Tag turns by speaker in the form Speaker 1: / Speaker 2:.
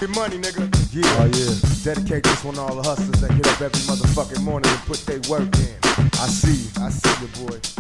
Speaker 1: motherfucking money, nigga.
Speaker 2: Yeah, oh yeah. Dedicate this one to all the hustlers that get up every motherfucking morning and put their work in. I see you, boy.